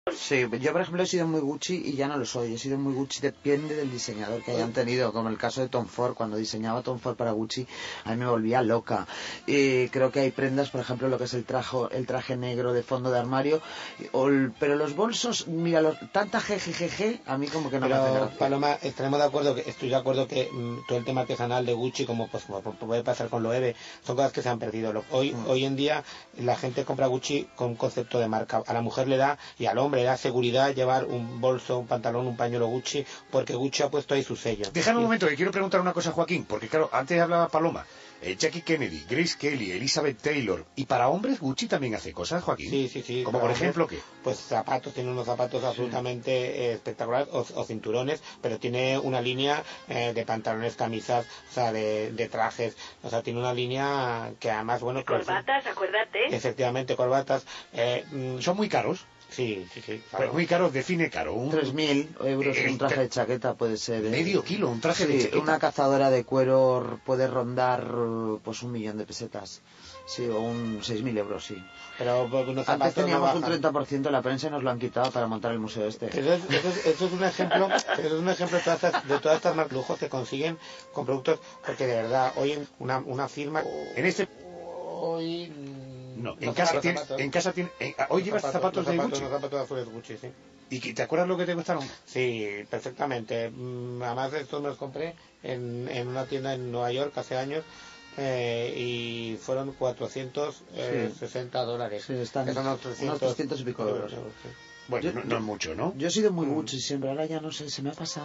Sí, yo por ejemplo he sido muy Gucci y ya no lo soy. He sido muy Gucci, depende del diseñador que hayan tenido, como el caso de Tom Ford. Cuando diseñaba Tom Ford para Gucci, a mí me volvía loca. Y creo que hay prendas, por ejemplo, lo que es el traje negro de fondo de armario, pero los bolsos, mira, tanta jejejeje, a mí como que no me hace gracia. Paloma, estaremos de acuerdo, estoy de acuerdo que todo el tema artesanal de Gucci, como puede pasar con Loewe, son cosas que se han perdido. Hoy en día la gente compra Gucci con un concepto de marca. A la mujer le da, y al hombre le da seguridad llevar un bolso, un pantalón, un pañuelo Gucci, porque Gucci ha puesto ahí su sello. Déjame un momento, que quiero preguntar una cosa a Joaquín, porque claro, antes hablaba Paloma, Jackie Kennedy, Grace Kelly, Elizabeth Taylor, y para hombres Gucci también hace cosas, Joaquín. Sí. Como por ejemplo, ¿qué? Pues zapatos, tiene unos zapatos absolutamente espectaculares, o cinturones, pero tiene una línea de pantalones, camisas, o sea, de trajes, o sea, tiene una línea que además, bueno... Corbatas, acuérdate. Efectivamente, corbatas. ¿Son muy caros? Sí. Pero muy caros, define caro. 3.000 euros un traje de chaqueta puede ser. Medio kilo, un traje de chaqueta. Una cazadora de cuero puede rondar pues 1.000.000 de pesetas. Sí, o 6.000 euros, sí. Pero antes teníamos un 30% de la prensa y nos lo han quitado para montar el museo este. Eso es un ejemplo, de todas estas más lujos que consiguen con productos, porque de verdad, hoy una firma... En este... Hoy... No, en casa tiene... Hoy llevas zapatos de Gucci. Zapatos azules Gucci, sí. ¿Y te acuerdas lo que te costaron? Sí, perfectamente. Además estos me los compré en una tienda en Nueva York hace años. Y fueron $460. Sí, están unos 300 y pico euros. Sí. Bueno, no es mucho, ¿no? Yo he sido muy Gucci siempre, ahora ya no sé, se me ha pasado.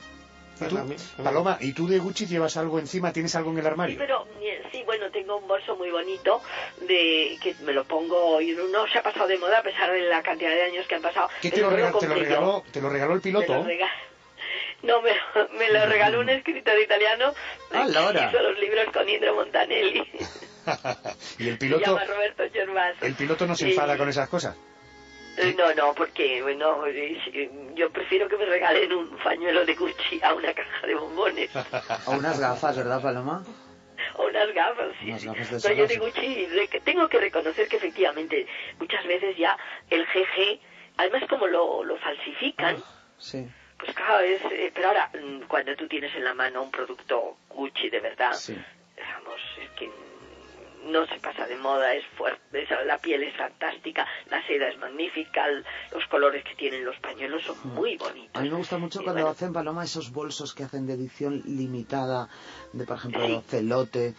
Paloma, ¿y tú de Gucci llevas algo encima? ¿Tienes algo en el armario? Pero sí, bueno, tengo un bolso muy bonito que me lo pongo y no se ha pasado de moda a pesar de la cantidad de años que han pasado. ¿Qué te lo regaló el piloto? No, me lo regaló un escritor italiano que hizo los libros con Indro Montanelli. ¿Y el piloto? Se llama Roberto Gervaso. ¿El piloto no se enfada con esas cosas? No, porque bueno, yo prefiero que me regalen un pañuelo de Gucci a una caja de bombones. O unas gafas, ¿verdad, Paloma? O unas gafas, sí. Unas gafas de pero yo de Gucci tengo que reconocer que efectivamente muchas veces ya el GG, además como lo falsifican, sí. Pues claro, pero ahora cuando tú tienes en la mano un producto Gucci de verdad, vamos, es que no se pasa de moda, es fuerte, la piel es fantástica, la seda es magnífica, los colores que tienen los pañuelos son muy bonitos. A mí me gusta mucho cuando hacen, Paloma, esos bolsos que hacen de edición limitada, de por ejemplo de ocelote.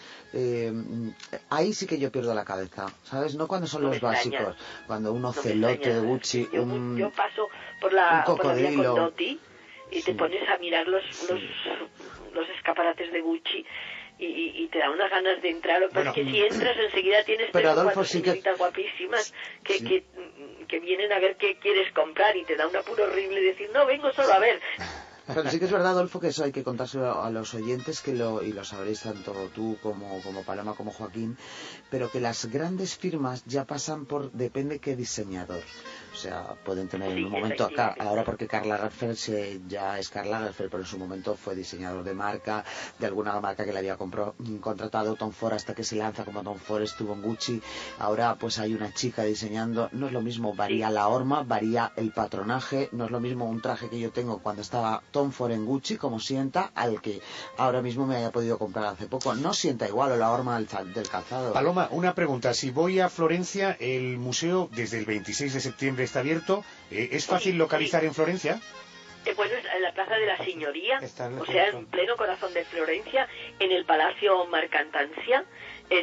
Ahí sí que yo pierdo la cabeza, ¿sabes? No cuando son los básicos, cuando un ocelote de Gucci, yo paso por la vía Condotti y te pones a mirar los escaparates de Gucci y te da unas ganas de entrar, porque si entras enseguida tienes tres o cuatro señoritas guapísimas que vienen a ver qué quieres comprar y te da un apuro horrible decir, no, vengo solo a ver. Pero sí que es verdad, Adolfo, que eso hay que contárselo a los oyentes, y lo sabréis tanto tú como Paloma como Joaquín, pero que las grandes firmas ya pasan por, depende qué diseñador. O sea, pueden tener en un momento, ahora porque Karl Lagerfeld ya es Karl Lagerfeld, pero en su momento fue diseñador de marca, de alguna marca que le había contratado Tom Ford hasta que se lanza como Tom Ford, estuvo en Gucci, ahora pues hay una chica diseñando, no es lo mismo, varía la horma, varía el patronaje, no es lo mismo un traje que yo tengo cuando estaba Tom Ford en Gucci, como sienta, al que ahora mismo me haya podido comprar hace poco, no sienta igual, o la horma del calzado. Paloma, una pregunta, si voy a Florencia, el museo desde el 26 de septiembre está abierto, ¿es fácil localizar en Florencia? Bueno, es en la Plaza de la Signoría, o sea, en pleno corazón de Florencia, en el Palacio Mercatanzia, es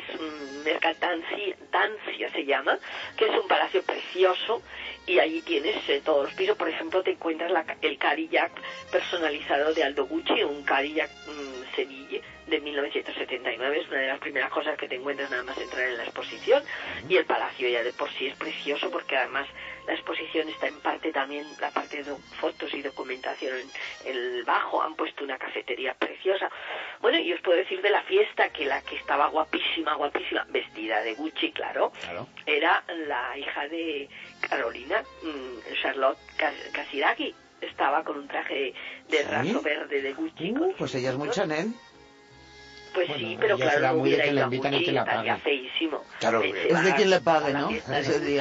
Mercatanzia se llama, que es un palacio precioso, y allí tienes todos los pisos. Por ejemplo, te encuentras el Cadillac personalizado de Aldo Gucci, un Cadillac Seville de 1979, es una de las primeras cosas que te encuentras nada más entrar en la exposición, y el palacio ya de por sí es precioso, porque además la exposición está en parte también, la parte de fotos y documentación en el bajo, han puesto una cafetería preciosa. Bueno, y os puedo decir de la fiesta que la que estaba guapísima, vestida de Gucci, claro, era la hija de Carolina, Charlotte Casiraghi, estaba con un traje de raso verde de Gucci. Pues ella es muy Chanel. Pues bueno, sí, pero claro, no hubiera ido a Gucci, estaría feísimo. Claro, es de quien le pague, ¿no? Ese día.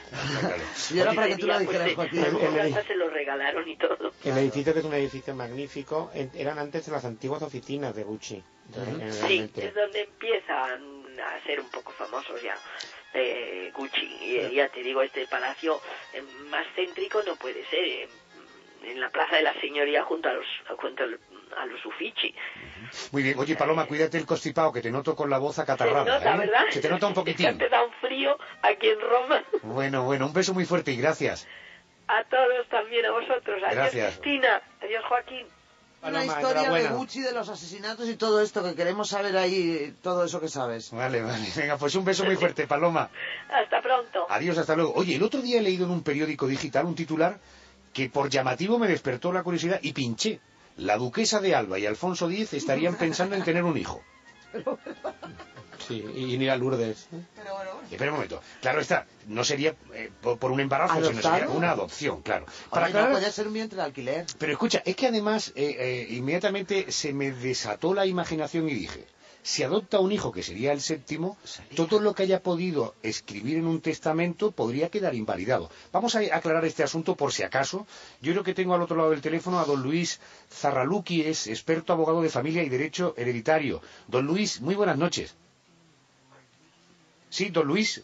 Claro. Y era Oye, para que tú lo dijeras, Joaquín. Hasta se lo regalaron y todo. El edificio, que es un edificio magnífico, eran antes las antiguas oficinas de Gucci. Sí, es donde empiezan a ser un poco famosos ya Gucci. Y ya te digo, este palacio más céntrico no puede ser. En la Plaza de la Señoría junto a los Uffizi. Muy bien. Oye, Paloma, cuídate el constipado, que te noto con la voz acatarrada. Se nota, ¿verdad? Se te nota un poquitín. Te da un frío aquí en Roma. Bueno, un beso muy fuerte y gracias. A todos también, a vosotros. Adiós, Gracias. Cristina. Adiós, Joaquín. Una Paloma, historia de enhorabuena. Gucci, de los asesinatos y todo esto, que queremos saber ahí todo eso que sabes. Vale. Venga, pues un beso muy fuerte, Paloma. Hasta pronto. Adiós, hasta luego. Oye, el otro día he leído en un periódico digital un titular que por llamativo me despertó la curiosidad y pinché. La duquesa de Alba y Alfonso X estarían pensando en tener un hijo. Sí, y ni a Lourdes. Pero bueno. Espera un momento. Claro está, no sería por un embarazo, sino ¿Adoptado? sería una adopción, claro. Para aclarar- no puede ser un vientre de alquiler. Pero escucha, es que además inmediatamente se me desató la imaginación y dije, si adopta un hijo que sería el séptimo, todo lo que haya podido escribir en un testamento podría quedar invalidado. Vamos a aclarar este asunto por si acaso. Yo creo que tengo al otro lado del teléfono a don Luis Zarraluki, es experto abogado de familia y derecho hereditario. Don Luis, muy buenas noches. Sí, don Luis.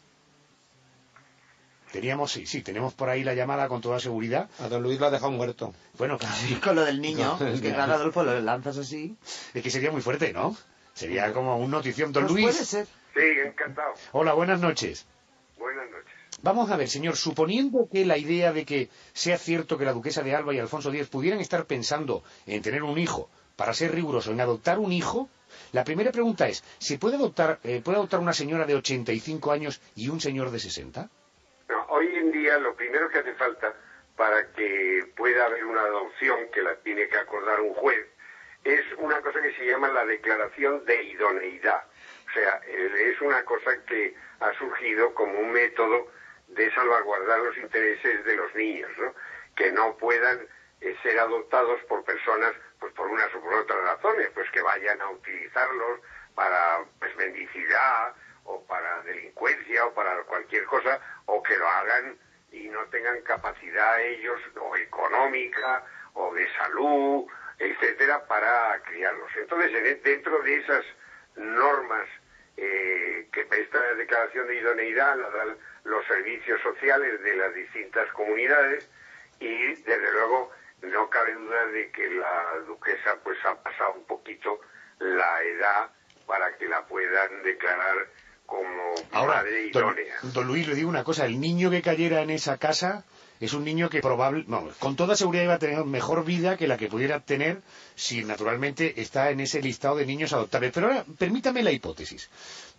Tenemos por ahí la llamada con toda seguridad. A don Luis lo ha dejado muerto. Bueno, casi. Con lo del niño. No, Es que claro, Adolfo, lo lanzas así. Es que sería muy fuerte, ¿no? Sería como un notición. Don Pues Luis. puede ser. Sí, encantado. Hola, buenas noches. Buenas noches. Vamos a ver, señor, suponiendo que la idea de que sea cierto que la duquesa de Alba y Alfonso X pudieran estar pensando en tener un hijo, para ser riguroso, en adoptar un hijo, la primera pregunta es, ¿se puede adoptar una señora de 85 años y un señor de 60? No, hoy en día lo primero que hace falta para que pueda haber una adopción, que la tiene que acordar un juez, es una cosa que se llama la declaración de idoneidad. O sea, es una cosa que ha surgido como un método de salvaguardar los intereses de los niños, ¿no? Que no puedan ser adoptados por personas, pues por unas o por otras razones, pues que vayan a utilizarlos para pues, mendicidad o para delincuencia o para cualquier cosa, o que lo hagan y no tengan capacidad ellos o económica o de salud, etcétera, para criarlos. Entonces, dentro de esas normas que esta declaración de idoneidad la dan los servicios sociales de las distintas comunidades, y desde luego no cabe duda de que la duquesa pues ha pasado un poquito la edad para que la puedan declarar como Ahora, madre idónea. don Luis, le digo una cosa, el niño que cayera en esa casa es un niño que con toda seguridad iba a tener mejor vida que la que pudiera tener si naturalmente está en ese listado de niños adoptables. Pero ahora, permítame la hipótesis.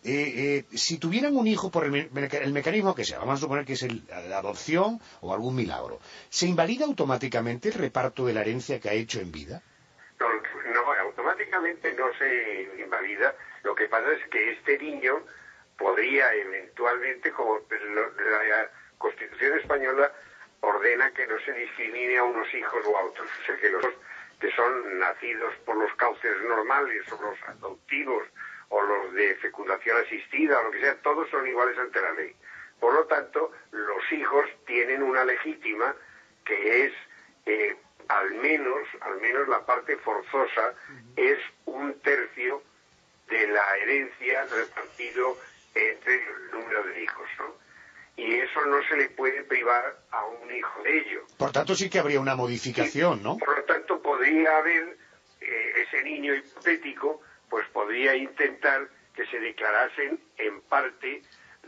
Si tuvieran un hijo por el mecanismo que sea, vamos a suponer que es la adopción o algún milagro, ¿se invalida automáticamente el reparto de la herencia que ha hecho en vida? No, automáticamente no se invalida. Lo que pasa es que este niño podría eventualmente, como la Constitución española ordena que no se discrimine a unos hijos o a otros, o sea que los que son nacidos por los cauces normales o los adoptivos o los de fecundación asistida o lo que sea, todos son iguales ante la ley. Por lo tanto, los hijos tienen una legítima que es al menos la parte forzosa es 1/3 de la herencia repartido entre el número de hijos, ¿no? Y eso no se le puede privar a un hijo de ello. Por tanto, sí que habría una modificación, ¿no? Por lo tanto, podría haber ese niño hipotético, pues podría intentar que se declarasen en parte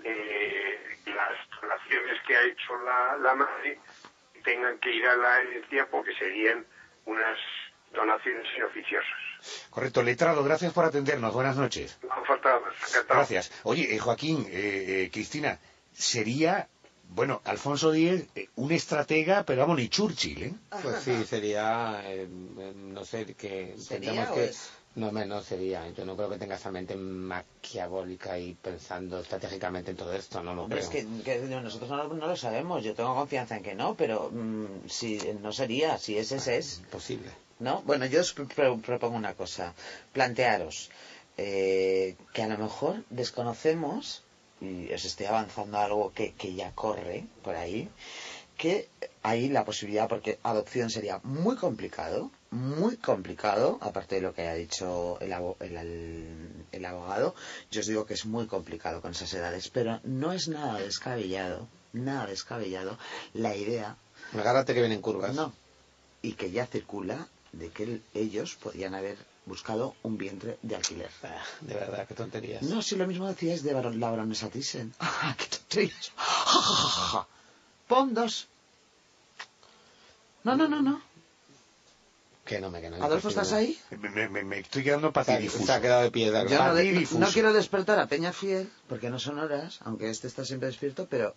las donaciones que ha hecho la madre, y tengan que ir a la herencia porque serían unas donaciones inoficiosas. Correcto, letrado, gracias por atendernos, buenas noches. No faltaba más. Encantado. Gracias. Oye, Joaquín, Cristina, sería, bueno, Alfonso X, un estratega, pero vamos, ni Churchill, ¿eh? Pues sí, sería, no sé, que ¿Sería tendríamos o que... es? No sería. Yo no creo que tenga esa mente maquiavólica y pensando estratégicamente en todo esto, no lo Hombre, creo. es que nosotros no lo sabemos. Yo tengo confianza en que no, pero si no sería, si ese es. Posible. ¿No? Bueno, yo os propongo una cosa. Plantearos que a lo mejor desconocemos y os esté avanzando algo que ya corre por ahí, que hay la posibilidad, porque adopción sería muy complicado, aparte de lo que ha dicho el abogado, yo os digo que es muy complicado con esas edades, pero no es nada descabellado la idea. Agárrate que vienen curvas. No, y que ya circula de que ellos podrían haber buscado un vientre de alquiler. De verdad, qué tonterías. No, si lo mismo decíais de la baronesa Thyssen. ¡Qué tonterías! Pon 2. No. Que no. Adolfo, ¿estás ahí? Me estoy quedando patidifuso. Se ha quedado de piedra. Yo no quiero despertar a Peña Fiel, porque no son horas, aunque este está siempre despierto, pero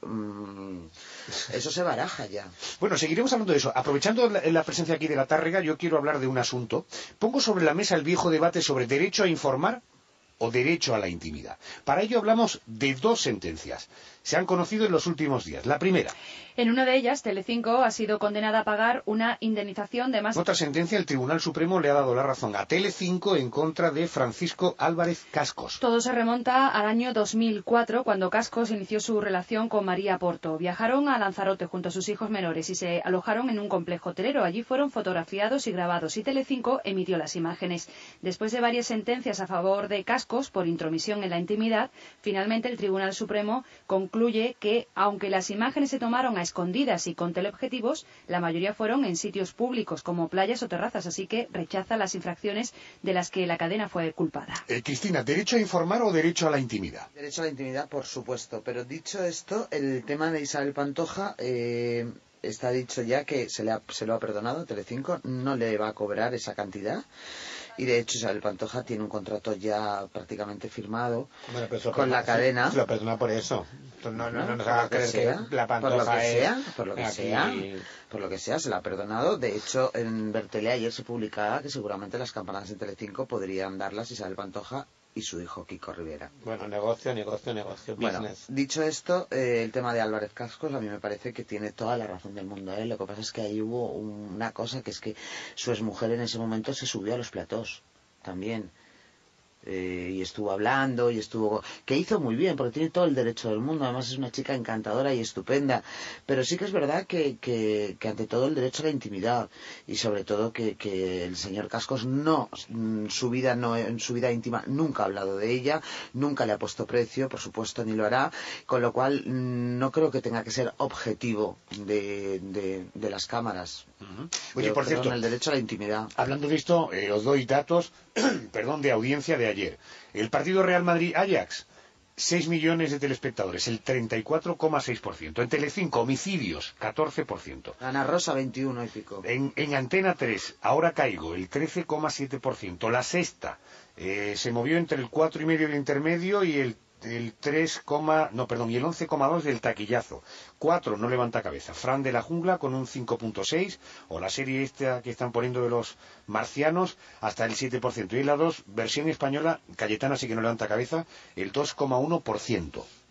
eso se baraja ya. Bueno, seguiremos hablando de eso. Aprovechando la presencia aquí de la Tárrega, yo quiero hablar de un asunto. Pongo sobre la mesa el viejo debate sobre derecho a informar o derecho a la intimidad. Para ello hablamos de 2 sentencias. Se han conocido en los últimos días. La primera. En una de ellas, Telecinco ha sido condenada a pagar una indemnización de más... En otra sentencia, el Tribunal Supremo le ha dado la razón a Telecinco en contra de Francisco Álvarez Cascos. Todo se remonta al año 2004, cuando Cascos inició su relación con María Porto. Viajaron a Lanzarote junto a sus hijos menores y se alojaron en un complejo hotelero. Allí fueron fotografiados y grabados y Telecinco emitió las imágenes. Después de varias sentencias a favor de Cascos por intromisión en la intimidad, finalmente el Tribunal Supremo concluye que, aunque las imágenes se tomaron a escondidas y con teleobjetivos, la mayoría fueron en sitios públicos como playas o terrazas, así que rechaza las infracciones de las que la cadena fue culpada. Cristina, ¿derecho a informar o derecho a la intimidad? Derecho a la intimidad, por supuesto, pero dicho esto, el tema de Isabel Pantoja está dicho ya que se lo ha perdonado Telecinco, no le va a cobrar esa cantidad. Y de hecho Isabel Pantoja tiene un contrato ya prácticamente firmado con la cadena. Se lo perdona por eso. No nos haga creer que la Pantoja por lo que sea, se la ha perdonado. De hecho, en Bertele ayer se publicaba que seguramente las campanadas de Telecinco podrían darlas Isabel Pantoja y su hijo Kiko Rivera. Bueno, negocio, bueno, business. Dicho esto, el tema de Álvarez Cascos a mí me parece que tiene toda la razón del mundo. Lo que pasa es que ahí hubo una cosa, que es que su exmujer en ese momento se subió a los platós también. Y estuvo hablando que hizo muy bien, porque tiene todo el derecho del mundo, además es una chica encantadora y estupenda, pero sí que es verdad que ante todo el derecho a la intimidad, y sobre todo que el señor Cascos en su vida íntima nunca ha hablado de ella, nunca le ha puesto precio, por supuesto ni lo hará, con lo cual no creo que tenga que ser objetivo de las cámaras. Oye, por cierto, el derecho a la intimidad. Hablando de esto, os doy datos de audiencia de ayer. El partido Real Madrid-Ajax, 6 millones de telespectadores, el 34,6%. En Telecinco, homicidios, 14%. Ana Rosa, 21 y pico. En Antena 3, Ahora Caigo, el 13,7%. La Sexta se movió entre el 4,5% de intermedio y el 11,2% del taquillazo. 4 no levanta cabeza. Fran de la Jungla con un 5,6%, o la serie esta que están poniendo de los marcianos hasta el 7%. Y la 2, versión española, Cayetana sí que no levanta cabeza, el 2,1%.